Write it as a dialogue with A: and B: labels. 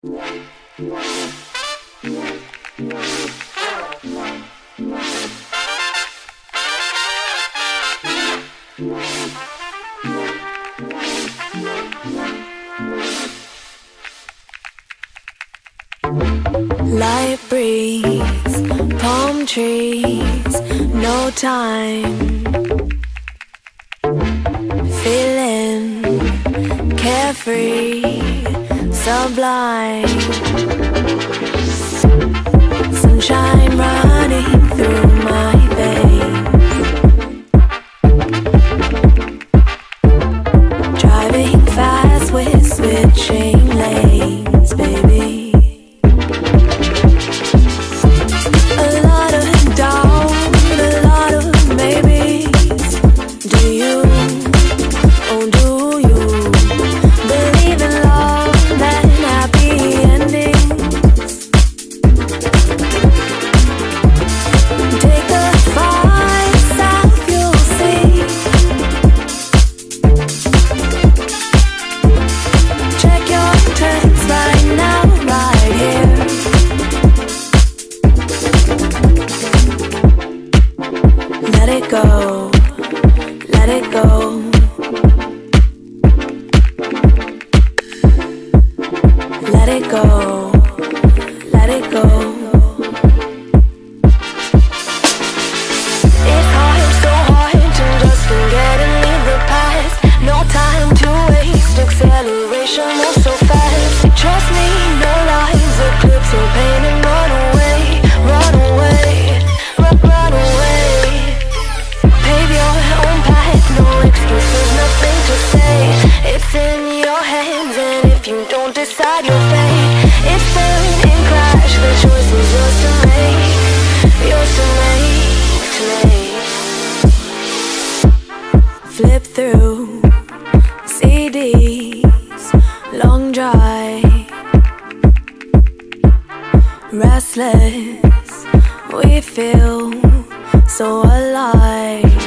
A: Light breeze, palm trees, no time. Feeling carefree, sublime. Sunshine running through my veins. Driving fast with switching lanes, baby. Let it go, let it go. Let it go, let it go. It's hard, so hard to just forget and leave the past. No time to waste, acceleration moves so fast. Trust me, no lies, eclipse your pain and run away, run away, run away. Pave your own path, no excuses, nothing to say. It's in your hands, and if you don't decide your fate, it's burn and crash. The choice is yours to make, yours to make, to make. Flip through CDs, long drive, restless, we feel so alive.